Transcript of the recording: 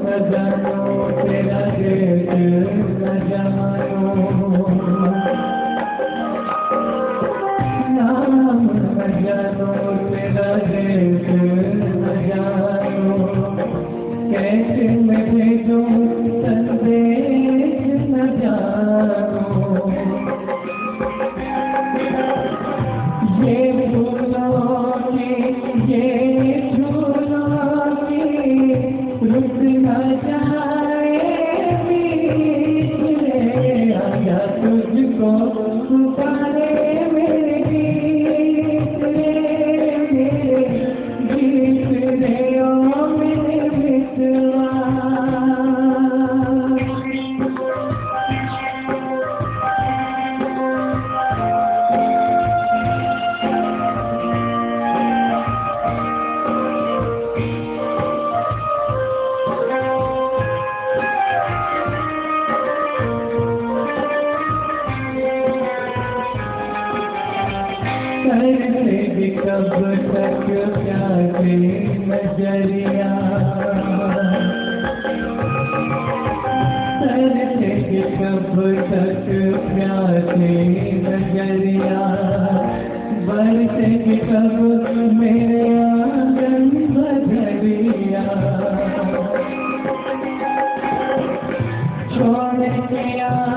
जानो तेरा रेट न जानो, नाम न जानो तेरा रेट न जानो, कैसे मैं भेजूं संदेश न जानो, ये फूलों की ये झूलों की रुक न जाए बीच में, आया तुझको पुकारे मेरे गीत रे ओ मेरे मितवा। करेगी कब तक प्यासे नजरिया, करेगी कब तक प्यासे नजरिया, बरसेगी कब मेरे आंगन बजरिया, छोड़ के